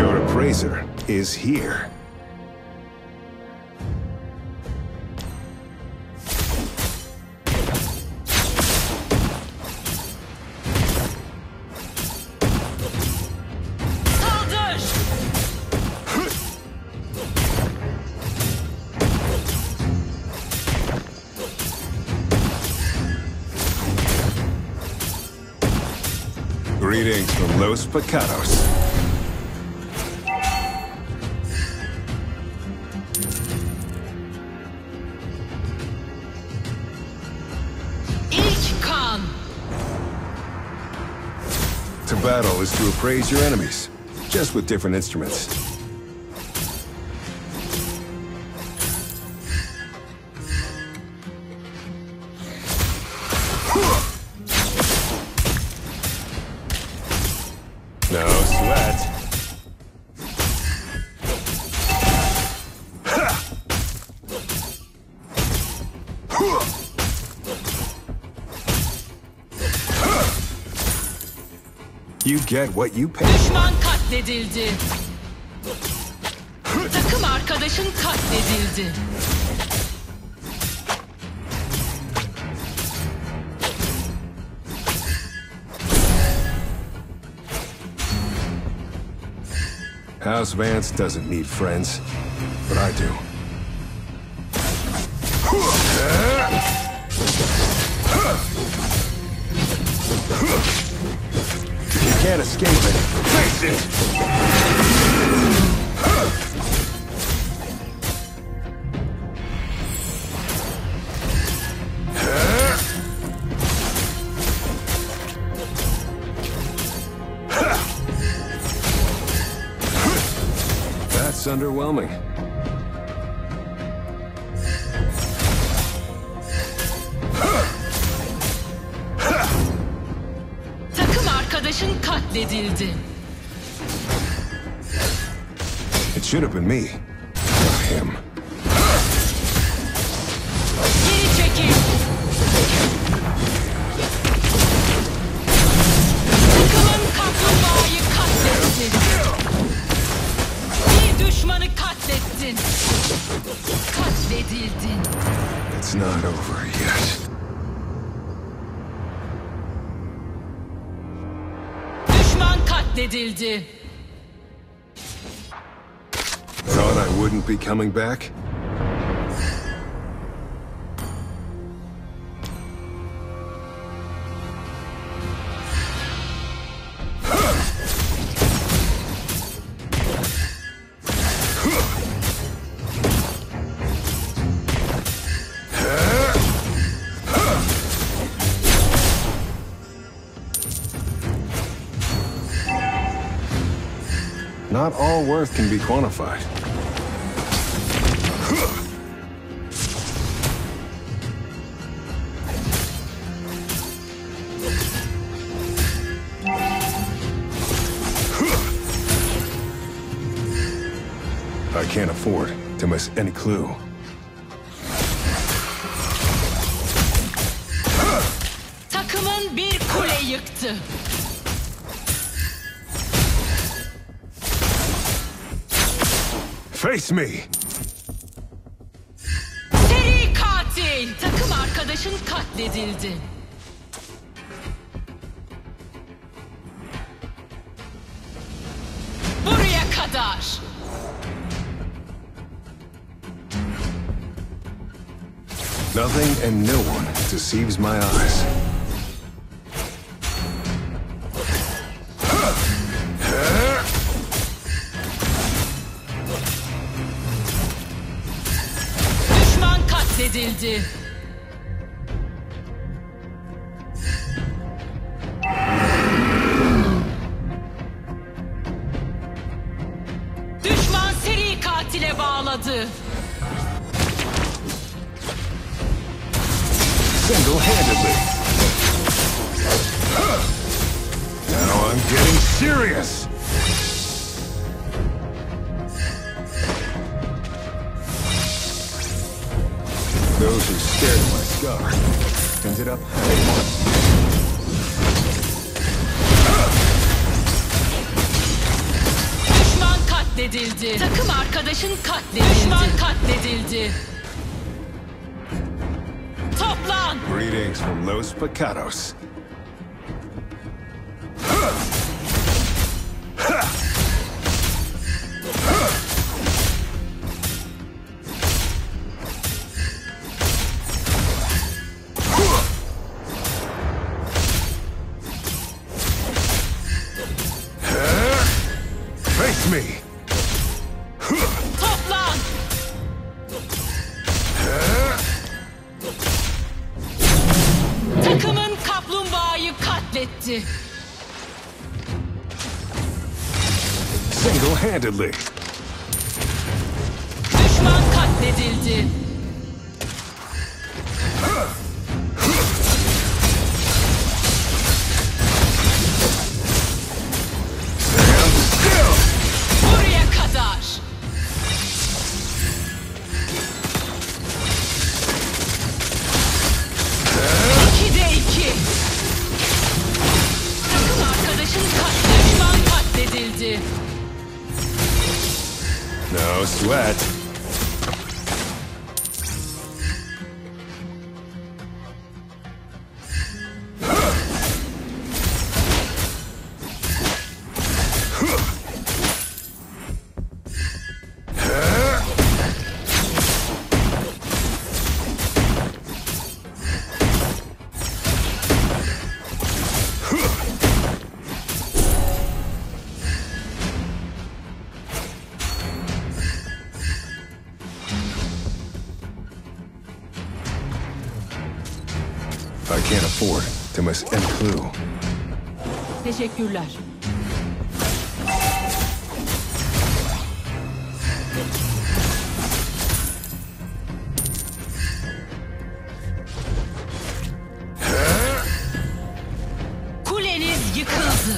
Your appraiser is here. Greetings from Los Pecados. İlk kan. To battle is to appraise your enemies, just with different instruments. No sweat. You get what you pay. Düşman katledildi. Takım arkadaşın katledildi. House Vance doesn't need friends, but I do. You can't escape it. Face it! That's underwhelming. Takım arkadaşın katledildi. It should have been me. Not him. Geri çekil. Takımın kaplumbağayı katlettin. Bir düşmanı katlettin. Katledildin. It's not over yet. Düşman katledildi. Thought I wouldn't be coming back? Not all worth can be quantified. I can't afford to miss any clue. Takımın bir kule yıktı. Face me! Seri katil! Takım arkadaşın katledildi. Buraya kadar. Nothing and no one deceives my eyes. Düşman katledildi. Düşman seri katile bağladı. Single-handedly. Now I'm getting serious. Those who stared at my scar ended up having one. Düşman katledildi. Takım arkadaşın katledildi. Düşman katledildi. Toplan. Greetings from Los Pecados. Face me. Toplan. Takımın kaplumbağayı katletti. Single-handedly. Düşman katledildi. Stand still. Buraya kadar. İkide iki. Takım arkadaşın düşman katledildi. No sweat. I can't afford to miss any clue. Teşekkürler. Kuleniz yıkıldı.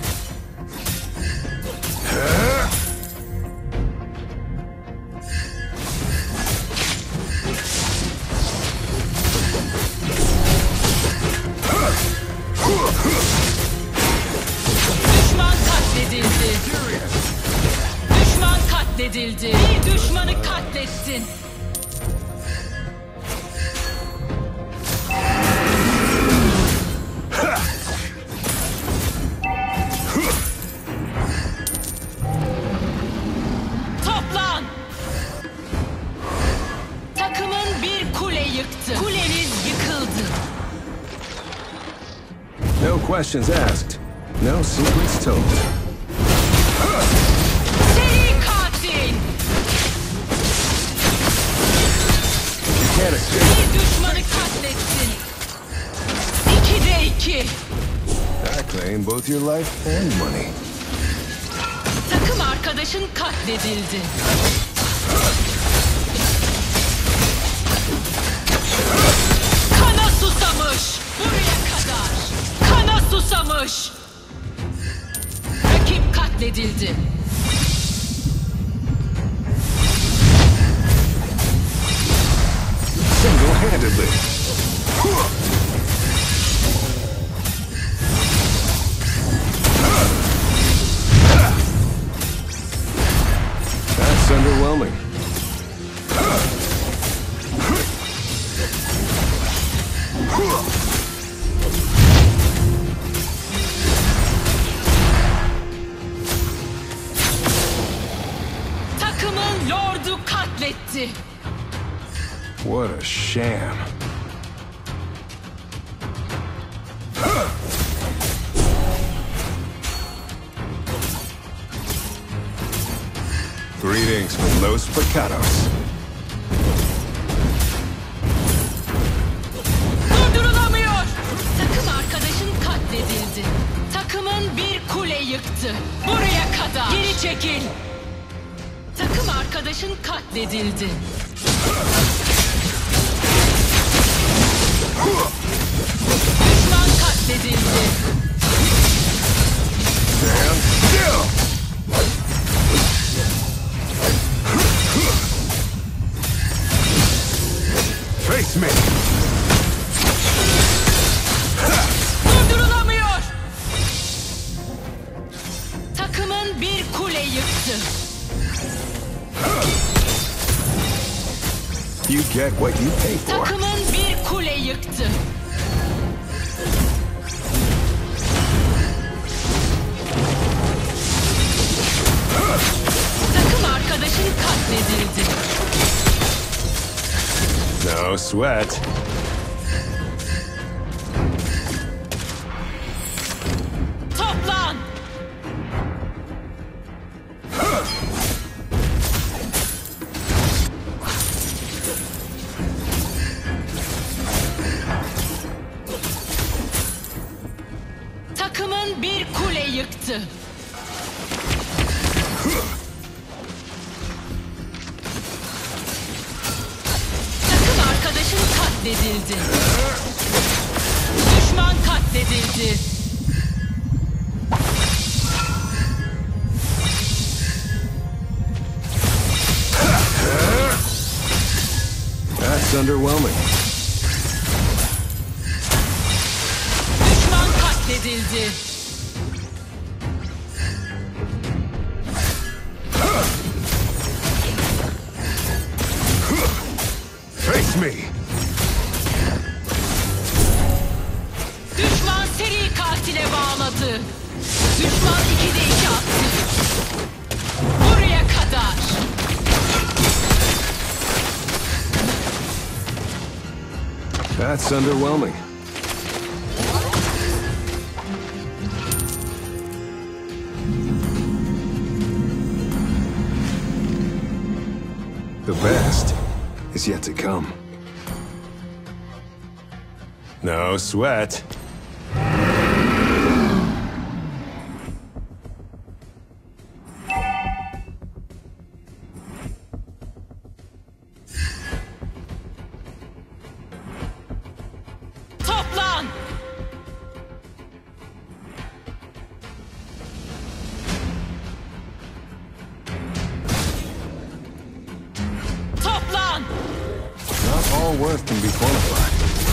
Düşman katledildi. Düşman katledildi. Bir düşmanı katlettin. Toplan. Takımın bir kule yıktı. Kuleniz yıkıldı. No questions asked. No secrets told. Seri katil. You can't escape. Bir düşmanı katlettin. 2'de 2. I claim both your life and money. Takım arkadaşın katledildi. Kana susamış. Buraya kadar. Kana susamış. Rakip katledildi. Single-handedly. That's underwhelming. Takımın lordu katletti. What a sham. Greetings from Los Pecados. Durdurulamıyor. Takım arkadaşın katledildi. Takımın bir kule yıktı. Buraya kadar. Geri çekil. Takım arkadaşın katledildi. Düşman katledildi. Stand still! Face me! Durdurulamıyor. Takımın bir kule yıktı. You get what you pay for. Takımın bir kule yıktı. Takım arkadaşın katledildi. No sweat. Toplan! Takımın bir kule yıktı. Takım arkadaşın katledildi. Düşman katledildi. That's underwhelming. Düşman katledildi. Face me. Düşman seri katile bağladı. Düşman 2'de 2 attı. Buraya kadar. That's underwhelming. The best is yet to come. No sweat. Toplan! Toplan! Not all worth can be quantified.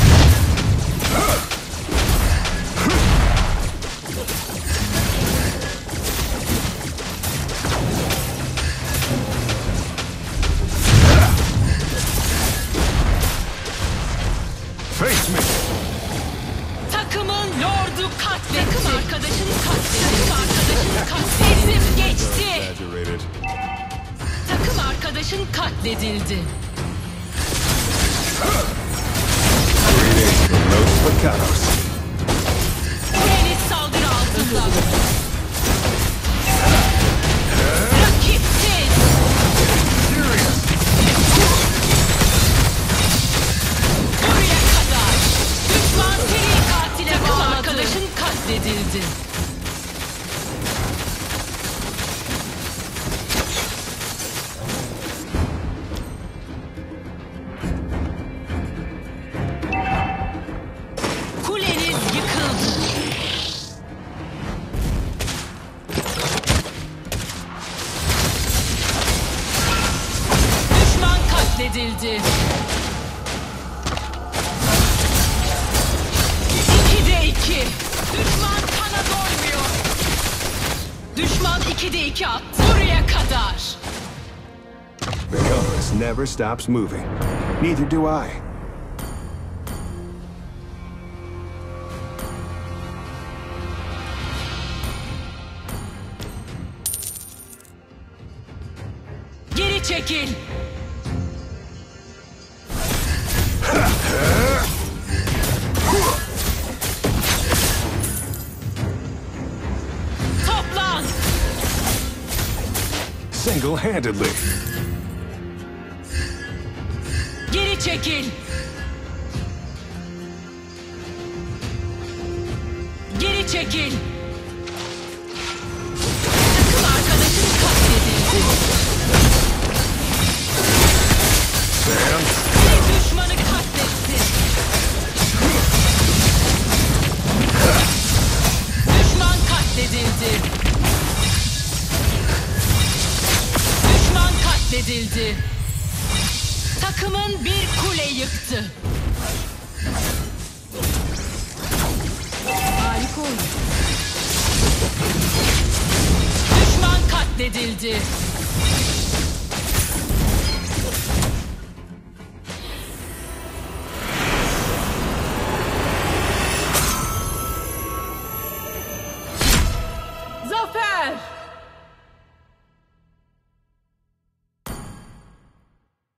Face me. Takımın lordu katledildi. Takım arkadaşın katledildi. Takım arkadaşın katledildi. Ezip geçti. Exaggerated. Takım arkadaşın katledildi. 3 days from Los Pecados. Kuleniz saldırı altında. Rakipsiz. Buraya kadar. Düşman seri katile bağladı. Takım arkadaşın katledildi. Kuleniz yıkıldı. Düşman katledildi. 2'de 2. Düşman kana doymuyor. Düşman 2'de 2 attı. Buraya kadar. The compass never stops moving. Neither do I. Geri çekil. Toplan. Single-handedly. Geri çekil. Geri çekil. Takım arkadaşın katledildi. Sam. Bir düşmanı katletti. Düşman katledildi. Düşman katledildi. Takımın bir kule yıktı. Harika oyun. Düşman katledildi. Zafer!